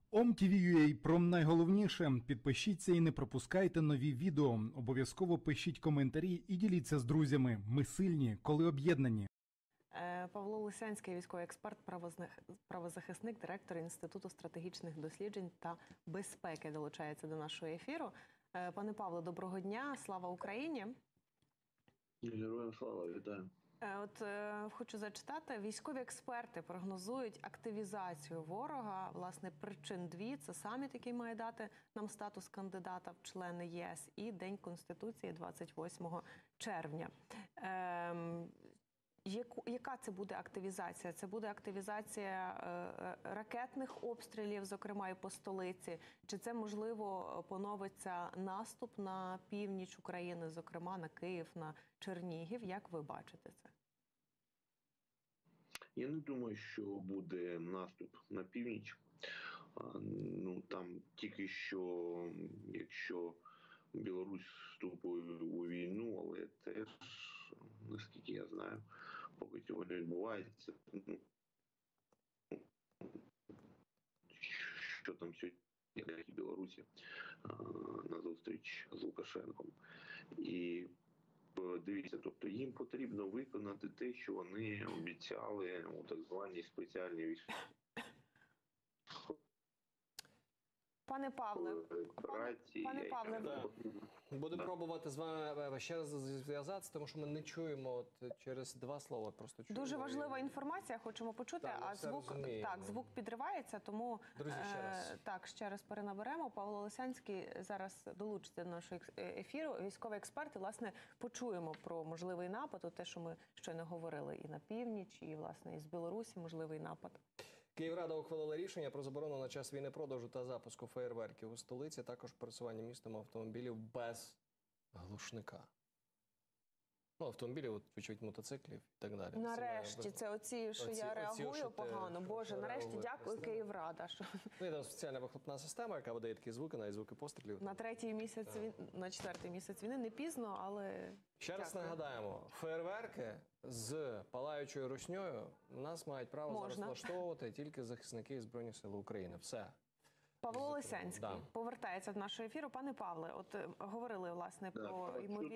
OMTV.ua про найголовніше. Підпишіться і не пропускайте нові відео. Обов'язково пишіть коментарі і діліться з друзями. Ми сильні, коли об'єднані. Павло Лисянський, військовий експерт, правозахисник, директор Інституту стратегічних досліджень та безпеки, долучається до нашого ефіру. Пане Павло, доброго дня, слава Україні! Героям слава, вітаю! Хочу зачитати. Військові експерти прогнозують активізацію ворога. Власне, причин дві. Це саміт, який має дати нам статус кандидата в члени ЄС, і День Конституції 28 червня. Яка це буде активізація? Це буде активізація ракетних обстрілів, зокрема і по столиці? Чи це, можливо, поновиться наступ на північ України, зокрема на Київ, на Чернігів? Як ви бачите це? Я не думаю, що буде наступ на північ. Там тільки що, якщо Білорусь вступить у війну, але теж, наскільки я знаю, поки цього не відбувається, що там сьогодні в Білорусі на зустріч з Лукашенком. І дивіться, тобто їм потрібно виконати те, що вони обіцяли у так званій спеціальній військовій. Пане Павле, Будемо пробувати з вами ще раз зв'язатися, тому що ми не чуємо через два слова. Просто чуємо. Дуже важлива інформація, хочемо почути, а звук підривається, тому друзі, ще раз перенаберемо. Павло Лисянський зараз долучиться до нашого ефіру. Військовий експерт, і, власне, почуємо про можливий напад, те, що ми щойно говорили і на північ, і, власне, і з Білорусі можливий напад. Київрада ухвалила рішення про заборону на час війни продажу та запуску феєрверків у столиці, також пересування містом автомобілів без глушника. Автомобілів, вочевидь, мотоциклів і так далі. Нарешті, це оці, що я реагую погано. Боже, нарешті дякую Київрада. Є там спеціальна вихлопна система, яка видає такі звуки, навіть звуки пострілів. На четвертий місяць війни, не пізно, але... Ще раз нагадаємо, феєрверки з палаючою руснею у нас мають право зараз влаштовувати тільки захисники Збройних сил України. Все. Павло Лисянський повертається до нашого ефіру. Пане Павле, говорили, власне, про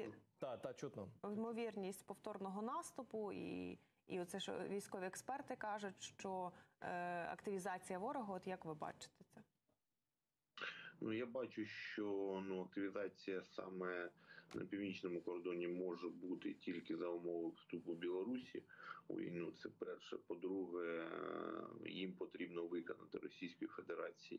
ймовірність повторного наступу, і оце, що військові експерти кажуть, що активізація ворога, як ви бачите це? Я бачу, що активізація саме на північному кордоні може бути тільки за умови вступу Білорусі у війну. Це перше. По-друге, їм потрібно виконати Російської Федерації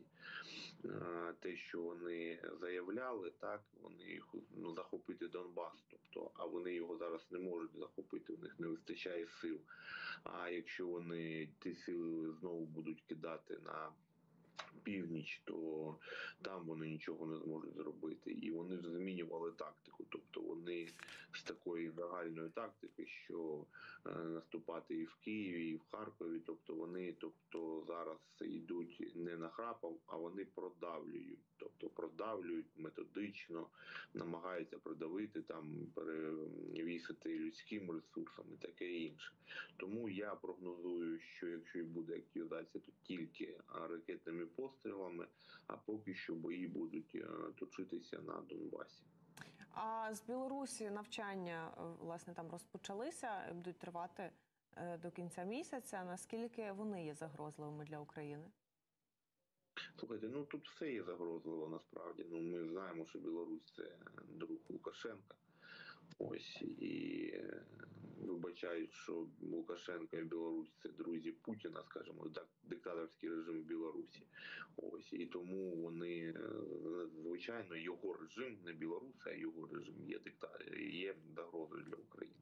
те, що вони заявляли, вони захопити Донбас, а вони його зараз не можуть захопити, у них не вистачає сил. А якщо вони ті сили знову будуть кидати на північ, то там вони нічого не зможуть зробити. І вони змінювали тактику. Тобто вони з такої загальної тактики, що наступати і в Києві, і в Харкові, вони зараз йдуть не нахрапом, а вони продавлюють. Тобто продавлюють методично, намагаються продавити, перевісити людським ресурсом і таке інше. Тому я прогнозую, що якщо і буде активізація, то тільки ракетними пострілами, а поки що бої будуть точитися на Донбасі. А з Білорусі навчання, власне, там розпочалися, будуть тривати до кінця місяця. Наскільки вони є загрозливими для України? Слухайте, тут все є загрозливо насправді. Ми знаємо, що Білорусь – це друг Лукашенка. І вибачають, що Лукашенко і Білорусь – це друзі Путіна, скажімо, диктаторський режим в Білорусі. І тому вони, звичайно, його режим, не Білорусь, а його режим є загрозою для України.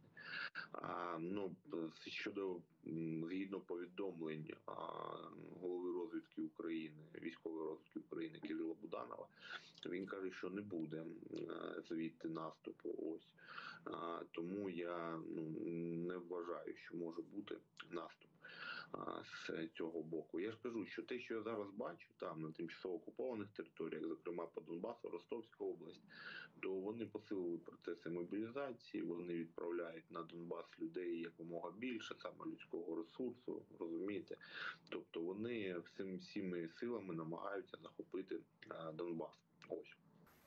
Згідно повідомлень голови розвідки України, військової розвідки України Кирила Буданова, він каже, що не буде звідти наступу. Тому я не вважаю, що може бути наступ. з цього боку. Я ж кажу, що те, що я зараз бачу там на тимчасово окупованих територіях, зокрема по Донбасу, Ростовська область, то вони посилили процеси мобілізації, вони відправляють на Донбас людей якомога більше, саме людського ресурсу, розумієте? Тобто вони всіми силами намагаються захопити Донбас. Ось.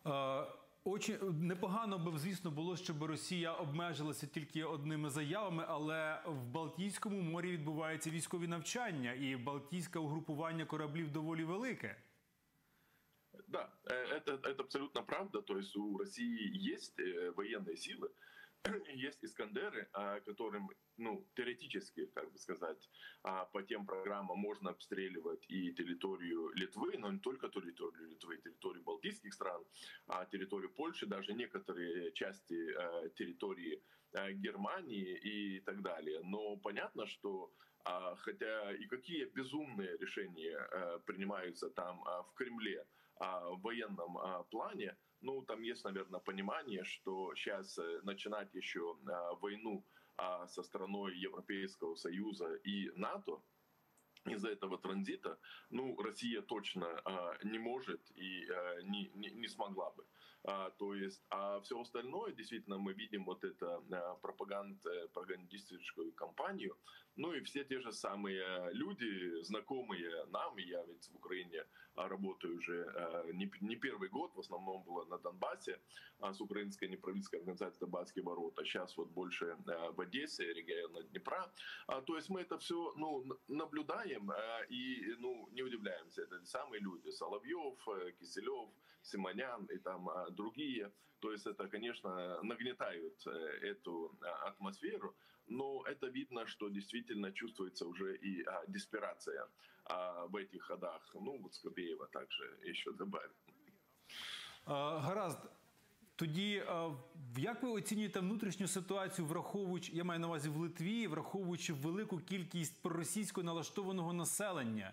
Непогано б, звісно, було, щоб Росія обмежилася тільки одними заявами, але в Балтійському морі відбуваються військові навчання, і балтійське угрупування кораблів доволі велике. Да, это абсолютно правда. То есть у России есть военные силы, есть «Искандеры», которым, теоретически, как бы сказать, по тем программам можно обстреливать и территорию Литвы, но не только территорию Литвы, территорию балтийских стран, территорию Польши, даже некоторые части территории Германии и так далее. Но понятно, что хотя и какие безумные решения принимаются там в Кремле, в военном плане, там есть, наверное, понимание, что сейчас начинать еще войну со страной Европейского Союза и НАТО из-за этого транзита, Россия точно не может и не смогла бы. То есть, а все остальное, действительно, мы видим вот эту пропагандистическую кампанию, и все те же самые люди, знакомые нам, я ведь в Украине работаю уже не первый год, в основном было на Донбассе с украинской неправительской организацией «Донбасские ворота», сейчас вот больше в Одессе, региона Днепра. То есть мы это все наблюдаем и не удивляемся. Это самые люди: Соловьев, Киселев, Симонян и там другие. То есть это, конечно, нагнетают эту атмосферу, но это видно, что действительно чувствуется уже и деспирация в этих ходах. Вот Скобеева также еще добавим. Гаразд. Тоді, як ви оцінюєте внутрішню ситуацію, враховуючи, я маю на увазі в Литві, враховуючи велику кількість проросійсько налаштованого населення?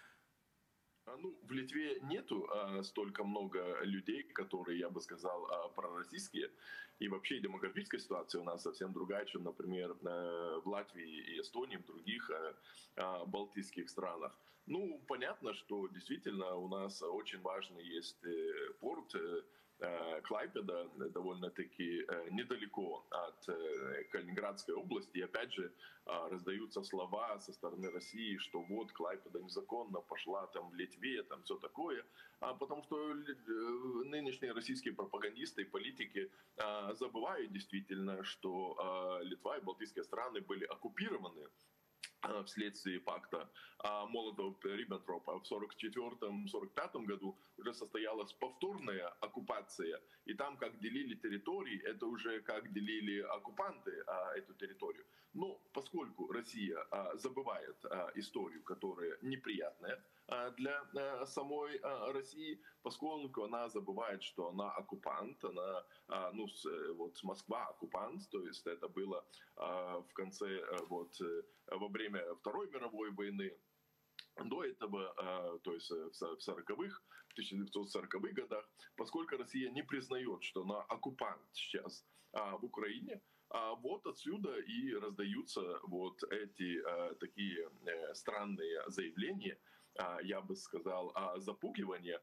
В Литве нету столько много людей, которые, я бы сказал, пророссийские. И вообще демографическая ситуация у нас совсем другая, чем, например, в Латвии и Эстонии, в других балтийских странах. Понятно, что действительно у нас очень важный есть порт Клайпеда, довольно-таки недалеко от Калининградской области. И опять же раздаются слова со стороны России, что вот Клайпеда незаконно пошла там в Литве, там все такое. Потому что нынешние российские пропагандисты и политики забывают действительно, что Литва и балтийские страны были оккупированы вследствие пакта Молотова-Риббентропа. В 1944-1945 году уже состоялась повторная оккупация. И там, как делили территории, это уже как делили оккупанты эту территорию. Но поскольку Россия забывает историю, которая неприятная для самой России, поскольку она забывает, что она оккупант, она, Москва оккупант, то есть это было в конце, во время Второй мировой войны. До этого, то есть в 1940-х годах, поскольку Россия не признает, что она оккупант сейчас в Украине, вот отсюда и раздаются вот эти такие странные заявления, я бы сказал, запугивания.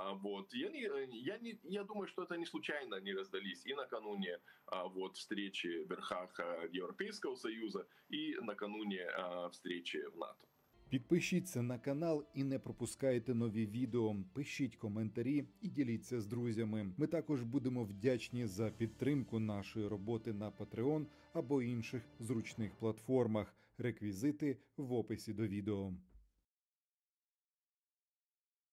Я думаю, что это не случайно они раздались и накануне встречи в верхах Европейского Союза, и накануне встречи в НАТО. Підпишіться на канал і не пропускайте нові відео. Пишіть коментарі і діліться з друзями. Ми також будемо вдячні за підтримку нашої роботи на Patreon або інших зручних платформах. Реквізити в описі до відео.